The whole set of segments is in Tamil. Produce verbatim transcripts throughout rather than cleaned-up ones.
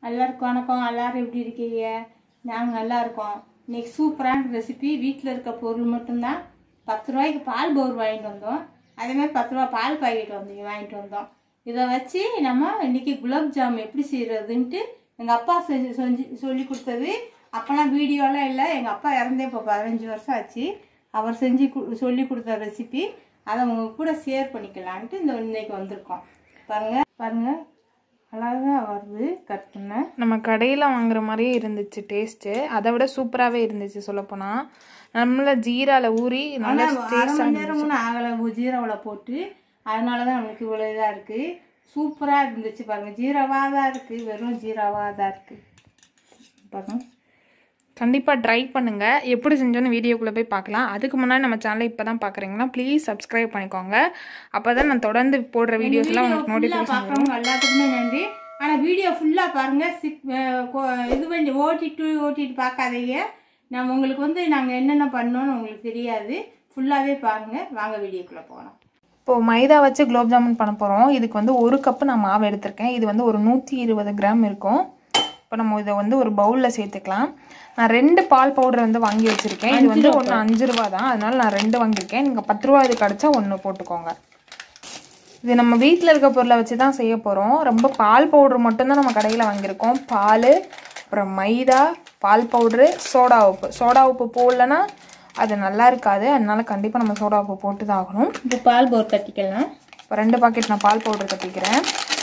எல்லாருக்கும் வணக்கம். எல்லாரும் எப்படி இருக்கீங்க? நாங்கள் நல்லா இருக்கோம். இன்னைக்கு சூப்பரான ரெசிபி. வீட்டில் இருக்க பொருள் மட்டும்தான். பத்து ரூபாய்க்கு பால் பவுர் வாங்கிட்டு வந்தோம். அதேமாதிரி பத்து ரூபா பால் பாக்கெட் வந்து வாங்கிட்டு வந்தோம். இதை வச்சு நம்ம இன்னைக்கு குலாப் ஜாமுன் எப்படி செய்யறதுன்ட்டு எங்கள் அப்பா செஞ்சு செஞ்சு சொல்லி கொடுத்தது. அப்போலாம் வீடியோலாம் இல்லை. எங்கள் அப்பா இறந்தே இப்போ பதினஞ்சு வருஷம் ஆச்சு. அவர் செஞ்சு சொல்லி கொடுத்த ரெசிபி அதை உங்க கூட ஷேர் பண்ணிக்கலான்ட்டு இந்த இன்னைக்கு வந்திருக்கோம். பாருங்க பாருங்க அழகா வருது. கட் பண்ண நம்ம கடையில் வாங்குற மாதிரியே இருந்துச்சு டேஸ்ட்டு. அதை விட சூப்பராகவே இருந்துச்சு சொல்லப்போனால். நம்மள ஜீராவில் ஊறி நல்லா அரை மணி நேரம் ஆகலை ஜீராவில் போட்டு. அதனால தான் நம்மளுக்கு இவ்வளோ இதாக இருக்குது. சூப்பராக இருந்துச்சு. பாருங்கள், ஜீராவாக தான் இருக்குது. வெறும் ஜீராவாக தான் இருக்குது. பாருங்க, கண்டிப்பாக ட்ரை பண்ணுங்கள். எப்படி செஞ்சோன்னு வீடியோக்குள்ளே போய் பார்க்கலாம். அதுக்கு முன்னாடி நம்ம சேனலை இப்போ தான் பார்க்குறீங்கன்னா ப்ளீஸ் சப்ஸ்கிரைப் பண்ணிக்கோங்க. அப்போ தான் நான் தொடர்ந்து போடுற வீடியோஸ்லாம் உங்களுக்கு நோட்டிஃபிகேஷன் பார்க்குறவங்க எல்லாத்துக்குமே நன்றி. ஆனால் வீடியோ ஃபுல்லாக பாருங்கள். சிக் இது பண்ணி ஓட்டிட்டு ஓட்டிட்டு பார்க்காதீங்க. நம்ம உங்களுக்கு வந்து நாங்கள் என்னென்ன பண்ணோன்னு உங்களுக்கு தெரியாது. ஃபுல்லாகவே பாருங்கள். வாங்க வீடியோக்குள்ளே போகலாம். இப்போது மைதா வச்சு குலாப் ஜாமுன் பண்ண போகிறோம். இதுக்கு வந்து ஒரு கப்பு நான் மாவு எடுத்திருக்கேன். இது வந்து ஒரு நூற்றி இருபது கிராம் இருக்கும். இப்போ நம்ம இதை வந்து ஒரு பவுலில் சேர்த்துக்கலாம். நான் ரெண்டு பால் பவுடர் வந்து வாங்கி வச்சுருக்கேன். இது வந்து ஒன்று அஞ்சு ரூபா தான். அதனால நான் ரெண்டு வாங்கியிருக்கேன். நீங்கள் பத்து ரூபா இது கிடச்சா ஒன்று போட்டுக்கோங்க. இது நம்ம வீட்டில் இருக்க பொருளை வச்சு தான் செய்ய போகிறோம். ரொம்ப பால் பவுடர் மட்டும்தான் நம்ம கடையில் வாங்கியிருக்கோம். பால், அப்புறம் மைதா, பால் பவுட்ரு, சோடா உப்பு. சோடா உப்பு போடலன்னா அது நல்லா இருக்காது. அதனால கண்டிப்பாக நம்ம சோடா உப்பு போட்டு தான் ஆகணும். இப்போ பால் பவுடர் கட்டிக்கலாம். இப்போ ரெண்டு பாக்கெட் நான் பால் பவுடர் கட்டிக்கிறேன்.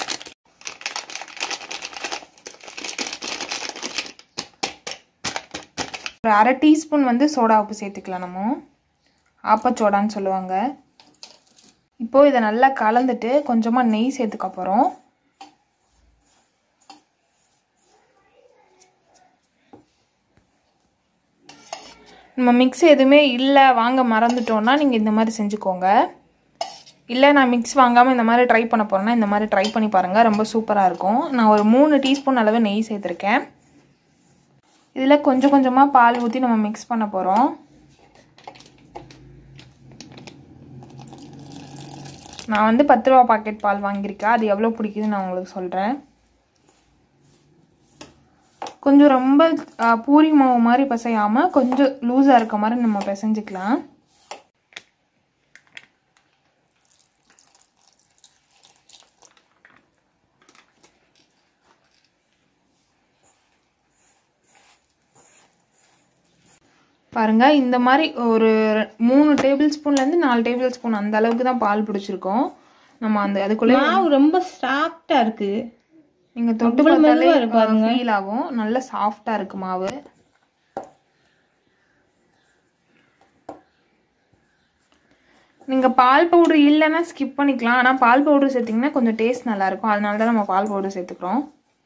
ஒரு அரை டீஸ்பூன் வந்து சோடா உப்பு சேர்த்துக்கலாம். நம்ம ஆப்பச்சோடான்னு சொல்லுவாங்க. இப்போது இதை நல்லா கலந்துட்டு கொஞ்சமாக நெய் சேர்த்துக்க போகிறோம். நம்ம மிக்ஸ் எதுவுமே இல்லை, வாங்க மறந்துட்டோன்னா நீங்கள் இந்த மாதிரி செஞ்சுக்கோங்க. இல்லை நான் மிக்ஸ் வாங்காமல் இந்த மாதிரி ட்ரை பண்ண போகிறேன்னா இந்த மாதிரி ட்ரை பண்ணி பாருங்கள். ரொம்ப சூப்பராக இருக்கும். நான் ஒரு மூணு டீஸ்பூன் அளவு நெய் சேர்த்துருக்கேன். இதில் கொஞ்சம் கொஞ்சமாக பால் ஊற்றி நம்ம மிக்ஸ் பண்ண போகிறோம். நான் வந்து பத்து ரூபா பாக்கெட் பால் வாங்கியிருக்கேன். அது எவ்வளோ பிடிக்குதுன்னு நான் உங்களுக்கு சொல்கிறேன். கொஞ்சம் ரொம்ப பூரி மாவு மாதிரி பிசையாமல் கொஞ்சம் லூஸாக இருக்க மாதிரி நம்ம பிசைஞ்சிக்கலாம். பாருங்க, இந்த மாதிரி ஒரு மூணு டேபிள் ஸ்பூன்லேருந்து நாலு டேபிள் ஸ்பூன் அந்த அளவுக்கு தான் பால் பிடிச்சிருக்கோம். நம்ம அந்த அதுக்குள்ளே மாவு ரொம்ப சாஃப்டாக இருக்குது. நீங்கள் தொட்டு பார்த்தாலே ஃபீல் ஆகும். நல்ல சாஃப்டாக இருக்கு மாவு. நீங்கள் பால் பவுடர் இல்லைன்னா ஸ்கிப் பண்ணிக்கலாம். ஆனால் பால் பவுடர் சேர்த்திங்கன்னா கொஞ்சம் டேஸ்ட் நல்லாயிருக்கும். அதனால தான் நம்ம பால் பவுடர் சேர்த்துக்கிறோம்.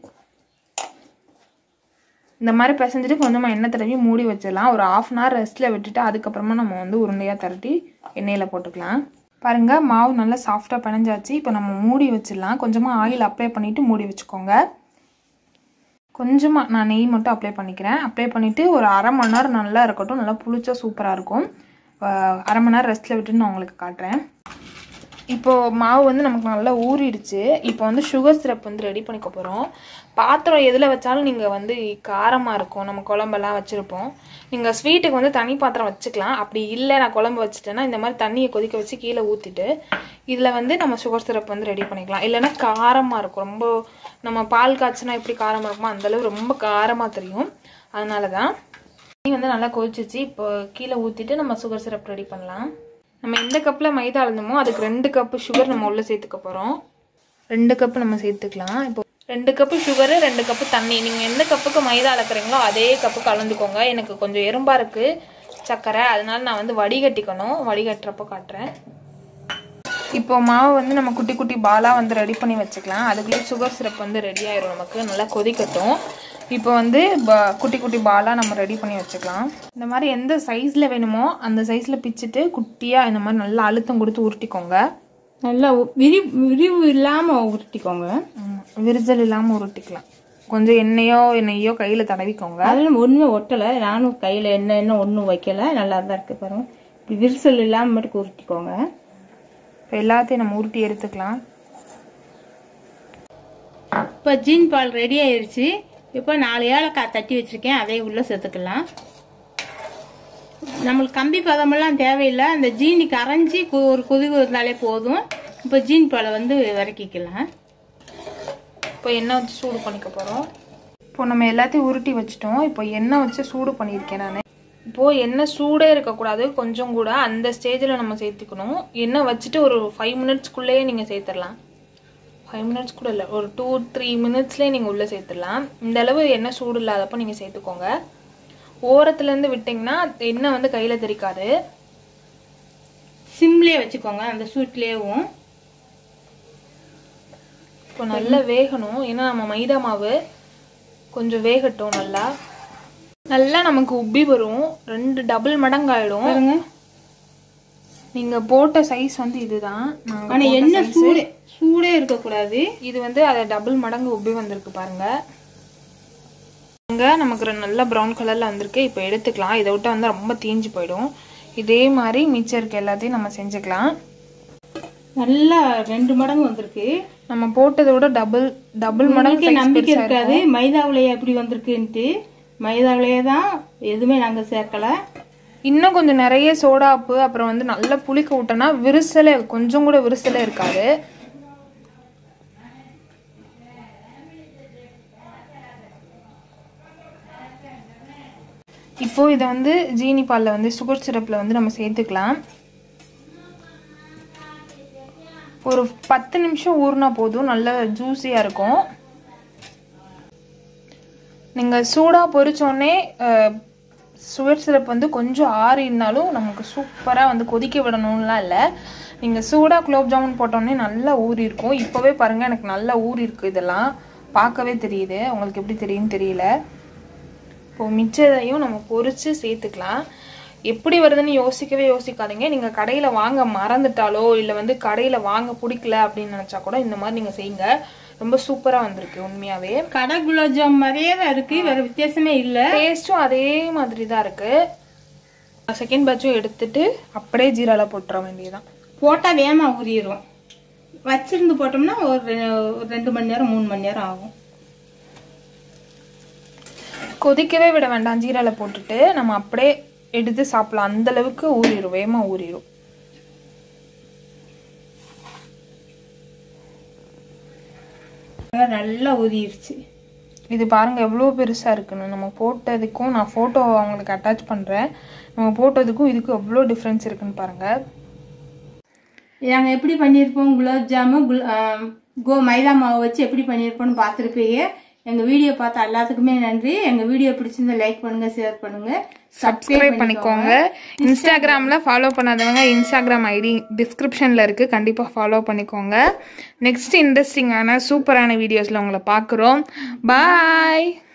இந்த மாதிரி பிசைஞ்சிட்டு கொஞ்சமாக எண்ணெய் தடவி மூடி வச்சிடலாம். ஒரு ஆஃப் அன் ஹவர் ரெஸ்ட்டில் விட்டுட்டு அதுக்கப்புறமா நம்ம வந்து உருண்டையாக திரட்டி எண்ணெயில் போட்டுக்கலாம். பாருங்கள், மாவு நல்லா சாஃப்டாக பிணைஞ்சாச்சு. இப்போ நம்ம மூடி வச்சிடலாம். கொஞ்சமாக ஆயில் அப்ளை பண்ணிவிட்டு மூடி வச்சுக்கோங்க. கொஞ்சமாக நான் நெய் மட்டும் அப்ளை பண்ணிக்கிறேன். அப்ளை பண்ணிவிட்டு ஒரு அரை மணி நேரம் நல்லா இருக்கட்டும். நல்லா புளிச்சா சூப்பராக இருக்கும். அரை மணி நேரம் ரெஸ்ட்டில் விட்டுட்டு நான் உங்களுக்கு காட்டுறேன். இப்போது மாவு வந்து நமக்கு நல்லா ஊறிடுச்சு. இப்போ வந்து சுகர் சிரப் வந்து ரெடி பண்ணிக்க போகிறோம். பாத்திரம் எதில் வச்சாலும் நீங்கள் வந்து காரமாக இருக்கும். நம்ம குழம்பெல்லாம் வச்சுருப்போம். நீங்கள் ஸ்வீட்டுக்கு வந்து தனி பாத்திரம் வச்சுக்கலாம். அப்படி இல்லை நான் குழம்பு வச்சுட்டேன்னா இந்த மாதிரி தண்ணியை கொதிக்க வச்சு கீழே ஊற்றிட்டு இதில் வந்து நம்ம சுகர் சிரப் வந்து ரெடி பண்ணிக்கலாம். இல்லைன்னா காரமாக இருக்கும். ரொம்ப நம்ம பால் காய்ச்சினா எப்படி காரமாக இருக்குமோ அந்தளவு ரொம்ப காரமாக தெரியும். அதனால தான் தண்ணி வந்து நல்லா கொதிச்சிச்சு. இப்போ கீழே ஊற்றிட்டு நம்ம சுகர் சிரப் ரெடி பண்ணலாம். நம்ம எந்த கப்பில் மைதா அளந்தோமோ அதுக்கு ரெண்டு கப்பு சுகர் நம்ம உள்ளே சேர்த்துக்க போகிறோம். ரெண்டு கப்பு நம்ம சேர்த்துக்கலாம். இப்போ ரெண்டு கப்பு சுகரு, ரெண்டு கப்பு தண்ணி. நீங்கள் எந்த கப்புக்கு மைதா அளக்குறீங்களோ அதே கப்பு கலந்துக்கோங்க. எனக்கு கொஞ்சம் எறும்பாக இருக்குது சர்க்கரை, அதனால நான் வந்து வடிகட்டிக்கணும். வடிகட்டுறப்போ காட்டுறேன். இப்போ மாவு வந்து நம்ம குட்டி குட்டி பாலாக வந்து ரெடி பண்ணி வச்சுக்கலாம். அதுக்குள்ளே சுகர் சிரப் வந்து ரெடி ஆயிடும். நமக்கு நல்லா கொதிக்கட்டும். இப்போ வந்து குட்டி குட்டி பாலாக நம்ம ரெடி பண்ணி வச்சுக்கலாம். இந்த மாதிரி எந்த சைஸில் வேணுமோ அந்த சைஸில் பிச்சுட்டு குட்டியாக இந்த மாதிரி நல்லா அழுத்தம் கொடுத்து உருட்டிக்கோங்க. நல்லா விரி விரிவு இல்லாமல் உருட்டிக்கோங்க. விரிசல் இல்லாமல் உருட்டிக்கலாம். கொஞ்சம் எண்ணெயோ நெய்யோ கையில் தடவிக்கோங்க. அதில் ஒன்றுமே ஒட்டலை. நானும் கையில் எண்ணெய் எண்ணெய் ஒன்றும் வைக்கலை. நல்லா தான் இருக்குது பாருங்கள். இப்படி விரிசல் இல்லாமல் மட்டும் உருட்டிக்கோங்க. இப்போ எல்லாத்தையும் நம்ம உருட்டி எடுத்துக்கலாம். இப்போ ஜீனி பால் ரெடி ஆயிடுச்சு. இப்போ நாலு ஏலக்காய் தட்டி வச்சுருக்கேன், அதையும் உள்ளே சேர்த்துக்கலாம். நம்மளுக்கு கம்பி பதமெல்லாம் தேவையில்லை, அந்த ஜீனி கரைஞ்சி ஒரு கொதிவு இருந்தாலே போதும். இப்போ ஜீனி பாலை வந்து இறக்கிக்கலாம். இப்போ எண்ணெய் வச்சு சூடு பண்ணிக்க போகிறோம். இப்போ நம்ம எல்லாத்தையும் உருட்டி வச்சுட்டோம். இப்போ எண்ணெய் வச்சு சூடு பண்ணியிருக்கேன் நான். இப்போது எண்ணெய் சூடே இருக்கக்கூடாது, கொஞ்சம் கூட அந்த ஸ்டேஜில் நம்ம சேர்த்துக்கணும். எண்ணெய் வச்சுட்டு ஒரு ஃபைவ் மினிட்ஸ்க்குள்ளேயே நீங்கள் சேர்த்துடலாம். ஃபைவ் மினிட்ஸ் கூட இல்லை, ஒரு டூ த்ரீ மினிட்ஸ்லேயே நீங்கள் உள்ளே சேர்த்துடலாம். இந்த அளவு எண்ணெய் சூடு இல்லாதப்போ நீங்கள் சேர்த்துக்கோங்க. ஓரத்துலேருந்து விட்டிங்கன்னா எண்ணெய் வந்து கையில் தெரிக்காது. சிம்லேயே வச்சுக்கோங்க, அந்த சூட்லேயும். இப்போ நல்லா வேகணும், ஏன்னா நம்ம மைதா மாவு கொஞ்சம் வேகட்டும். நல்லா நல்லா நமக்கு உப்பி வரும், ரெண்டு டபுள் மடங்காயிடும். பாருங்க, நீங்க போட்ட சைஸ் வந்து இதுதான். ஆனா என்ன சூடே சூடே இருக்க கூடாது. இது வந்து அதை டபுள் மடங்கு உப்பி வந்திருக்கு பாருங்க. நமக்கு நல்ல ப்ரௌன் கலர்ல வந்திருக்கு. இப்போ எடுத்துக்கலாம். இதை விட்டு வந்து ரொம்ப தீஞ்சு போயிடும். இதே மாதிரி மிச்சம் இருக்க எல்லாத்தையும் நம்ம செஞ்சுக்கலாம். நல்லா ரெண்டு மடங்கு வந்திருக்கு. நம்ம போட்டதை விட டபுள் டபுள் மடங்கு நம்பிக்கை இருக்காது மைதாவிலேயே எப்படி வந்திருக்குன்ட்டு. மைதாவிலேயே தான், எதுவுமே நாங்கள் சேர்க்கல. இன்னும் கொஞ்சம் நிறைய சோடாப்பு அப்புறம் வந்து நல்லா புளிக்க விட்டோன்னா விரிசலே கொஞ்சம் கூட விரிசலே இருக்காது. இப்போ இதை வந்து ஜீனி பாலில் வந்து சுகர் சிரப்பில் வந்து நம்ம சேர்த்துக்கலாம். ஒரு பத்து நிமிஷம் ஊறினா போதும், நல்ல ஜூஸியாக இருக்கும். நீங்கள் சூடாக பொரிச்சோடனே சுகர் சிரப் வந்து கொஞ்சம் ஆறினாலும் நமக்கு சூப்பராக வந்து கொதிக்க விடணும்லாம் இல்லை. நீங்கள் சூடாக குலோப் ஜாமுன் போட்டோடனே நல்லா ஊறி இருக்கும். இப்போவே பாருங்கள், எனக்கு நல்லா ஊறி இருக்குது. இதெல்லாம் பார்க்கவே தெரியுது, உங்களுக்கு எப்படி தெரியுன்னு தெரியல. இப்போது மிச்சதையும் நம்ம பொரித்து சேர்த்துக்கலாம். எப்படி வருதுன்னு யோசிக்கவே யோசிக்காதீங்க. நீங்கள் கடையில் வாங்க மறந்துட்டாலோ இல்லை வந்து கடையில் வாங்க பிடிக்கல அப்படின்னு நினச்சா கூட இந்த மாதிரி நீங்கள் செய்யுங்க. ரொம்ப சூப்பராக வந்திருக்கு. உண்மையாகவே கடை குலாப் ஜாம் மாதிரியே தான் இருக்குது, வேறு வித்தியாசமே இல்லை. டேஸ்ட்டும் அதே மாதிரி தான் இருக்குது. செகண்ட் பேட்சும் எடுத்துட்டு அப்படியே ஜீராவில் போட்டுற வேண்டியதுதான். போட்டால் வேகமாக ஊறிடும். வச்சிருந்து போட்டோம்னா ஒரு ரெண்டு மணி நேரம் மூணு மணி நேரம் ஆகும். கொதிக்கவே விட வேண்டாம். ஜீராவில் போட்டுட்டு நம்ம அப்படியே எடுத்து சாப்பிடலாம். அந்த அளவுக்கு ஊறிடும், வேகமாக ஊறிடும். நல்லா ஊறிடுச்சு. இது பாருங்க எவ்வளோ பெருசாக இருக்குன்னு. நம்ம போட்டதுக்கும் நான் ஃபோட்டோ அவங்களுக்கு அட்டாச் பண்ணுறேன். நம்ம போட்டதுக்கும் இதுக்கும் எவ்வளோ டிஃப்ரென்ஸ் இருக்குன்னு பாருங்கள். நாங்கள் எப்படி பண்ணியிருப்போம் குலாப் ஜாமுன் குல் கோ மைதா மாவு வச்சு எப்படி பண்ணியிருப்போம்னு பார்த்துருப்பீங்க. எங்கள் வீடியோ பார்த்தா எல்லாத்துக்குமே நன்றி. எங்கள் வீடியோ பிடிச்சிருந்தா லைக் பண்ணுங்க, ஷேர் பண்ணுங்க, சப்ஸ்கிரைப் பண்ணிக்கோங்க. இன்ஸ்டாகிராமில் ஃபாலோ பண்ணாதவங்க இன்ஸ்டாகிராம் ஐடி டிஸ்கிரிப்ஷனில் இருக்குது, கண்டிப்பாக ஃபாலோ பண்ணிக்கோங்க. நெக்ஸ்ட் இன்ட்ரெஸ்டிங்கான சூப்பரான வீடியோஸில் உங்களை பார்க்குறோம். பாய்.